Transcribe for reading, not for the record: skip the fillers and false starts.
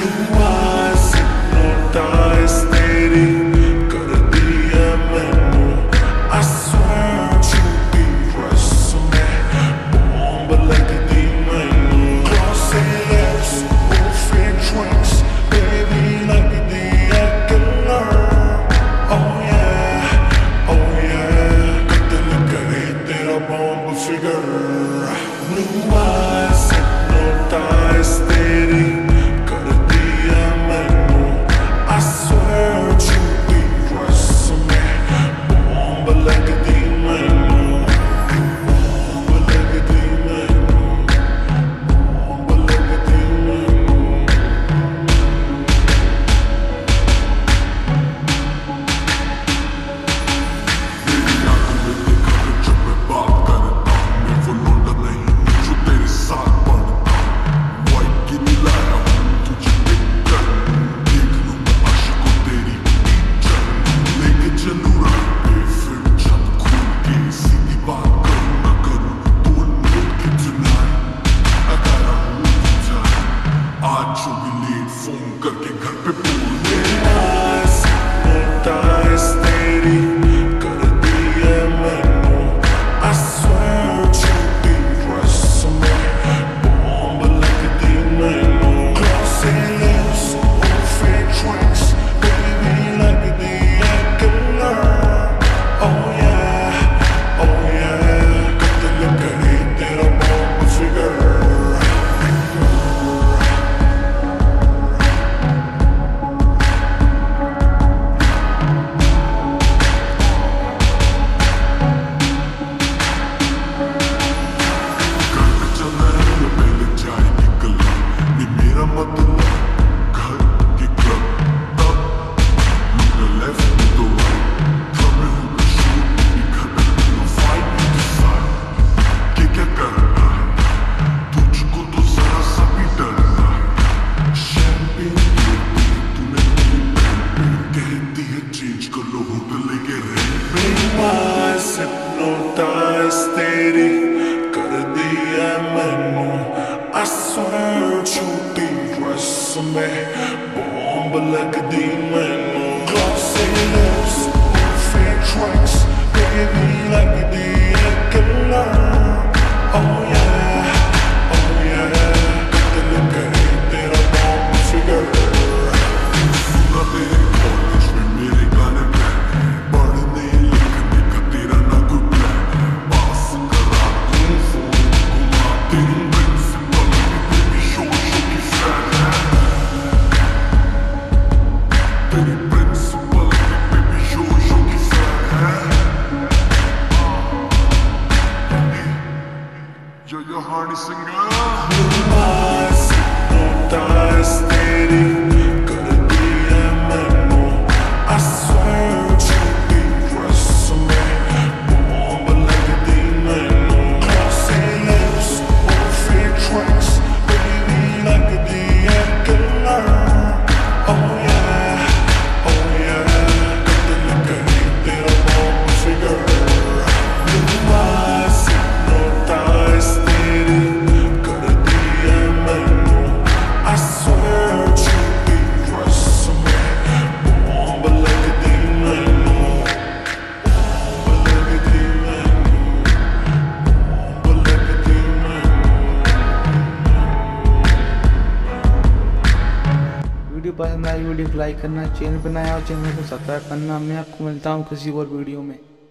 hypnotize तेरी कर दिया मैंने I swear to be rest में bomb लगती मैंने glossy lips buffet drinks baby लगती है killer oh yeah कत्ल करे तेरा bomb figure blue eyes hypnotize तेरी hypnotize तेरी कर दिया मैंने I swear to be rest में bomb लगती मैंने glossy lips buffet drinks baby लगती है killer oh yeah कत्ल करे तेरा bomb figure सुना तेरे कॉलेज में मेरे गाने पढ़ने लिखने का तेरा ना कोई प्लान पास करा तुम फोन घुमा तेरी प्रिंसिपल बेबी शो की फैन है तेरी प्रिंसिपल बेबी शो की फैन है yo honey singer hypnotize तेरी कर दिया मैंने I swear to be rest में bomb लगती मैंने glossy lips buffet drinks baby लगती है killer oh yeah कत्ल करे तेरा bomb figure blue eyes hypnotize तेरी कर दिया मैंने I swear to be rest में bomb लगती मैंने bomb लगती वीडियो पसंद आई वीडियो को लाइक करना, चैनल पर नया हो चैनल को सब्सक्राइब करना। मैं आपको मिलता हूँ किसी और वीडियो में।